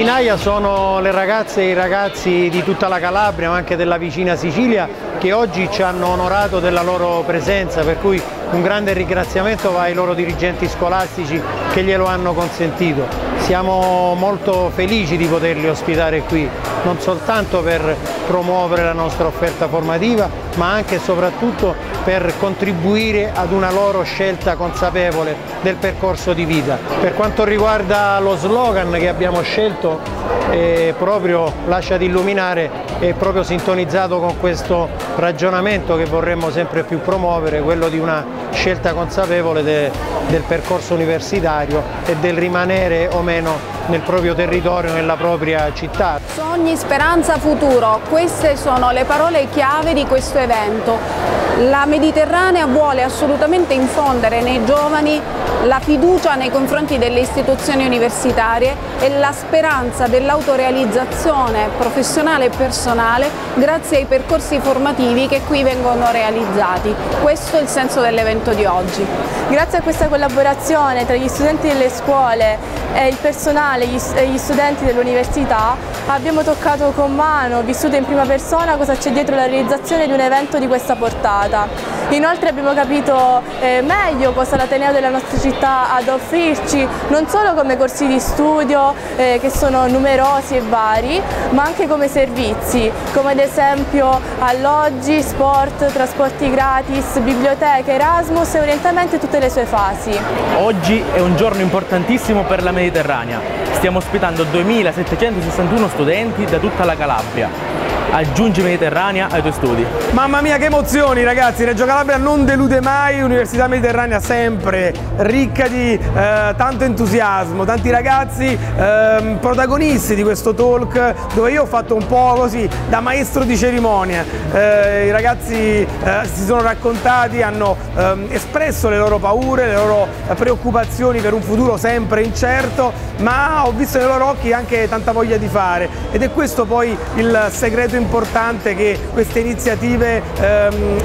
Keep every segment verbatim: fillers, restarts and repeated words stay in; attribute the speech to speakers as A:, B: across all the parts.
A: centinaia sono le ragazze e i ragazzi di tutta la Calabria, ma anche della vicina Sicilia, che oggi ci hanno onorato della loro presenza, per cui un grande ringraziamento va ai loro dirigenti scolastici che glielo hanno consentito. Siamo molto felici di poterli ospitare qui, non soltanto per promuovere la nostra offerta formativa, ma anche e soprattutto per contribuire ad una loro scelta consapevole del percorso di vita. Per quanto riguarda lo slogan che abbiamo scelto, è proprio Lasciati illuminare, è proprio sintonizzato con questo ragionamento che vorremmo sempre più promuovere, quello di una scelta consapevole de, del percorso universitario e del rimanere o meno nel proprio territorio, nella propria città.
B: Sogni, speranza, futuro, queste sono le parole chiave di questo evento. La Mediterranea vuole assolutamente infondere nei giovani la fiducia nei confronti delle istituzioni universitarie e la speranza dell'autorealizzazione professionale e personale grazie ai percorsi formativi che qui vengono realizzati. Questo è il senso dell'evento di oggi.
C: Grazie a questa collaborazione tra gli studenti delle scuole e il personale e gli studenti dell'università abbiamo toccato con mano, vissuto in prima persona cosa c'è dietro la realizzazione di un evento di questa portata. Inoltre abbiamo capito eh, meglio cosa l'Ateneo della nostra città ha da offrirci, non solo come corsi di studio eh, che sono numerosi e vari, ma anche come servizi, come ad esempio alloggi, sport, trasporti gratis, biblioteche, Erasmus e orientamento in tutte le sue fasi.
D: Oggi è un giorno importantissimo per la Mediterranea. Stiamo ospitando duemilasettecentosessantuno studenti da tutta la Calabria. Aggiungi Mediterranea ai tuoi studi.
E: Mamma mia, che emozioni ragazzi, Reggio Calabria non delude mai, Università Mediterranea sempre ricca di eh, tanto entusiasmo, tanti ragazzi eh, protagonisti di questo talk dove io ho fatto un po' così da maestro di cerimonia. Eh, I ragazzi eh, si sono raccontati, hanno eh, espresso le loro paure, le loro preoccupazioni per un futuro sempre incerto, ma ho visto nei loro occhi anche tanta voglia di fare ed è questo poi il segreto importante che queste iniziative ehm,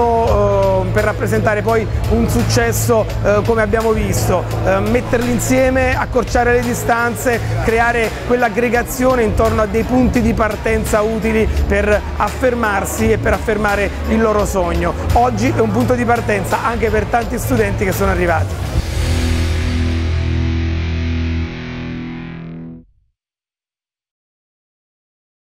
E: hanno eh, per rappresentare poi un successo eh, come abbiamo visto, eh, metterli insieme, accorciare le distanze, creare quell'aggregazione intorno a dei punti di partenza utili per affermarsi e per affermare il loro sogno. Oggi è un punto di partenza anche per tanti studenti che sono arrivati.